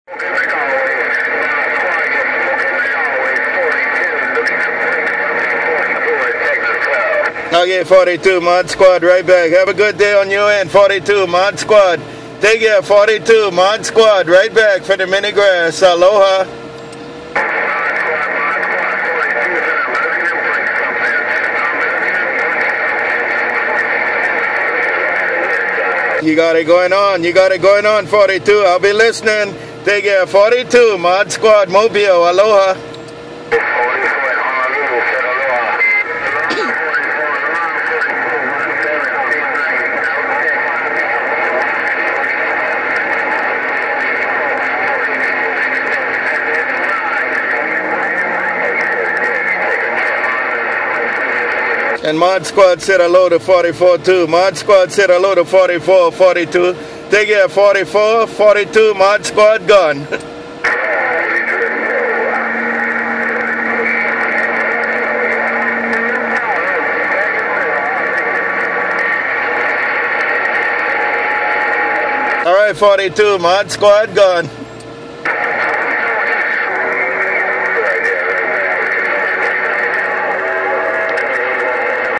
Okay, 42, Mod Squad, right back. Have a good day on your end, 42, Mod Squad. Take care, 42, Mod Squad, right back for the mini grass. Aloha. You got it going on. You got it going on, 42. I'll be listening. Take care, 42, Mod Squad, Mobile. Aloha. And Mod Squad said hello to 44 too. Mod Squad said hello to 44, 42. Take care, 44, 42, Mod Squad gone. All right, 42, Mod Squad gone.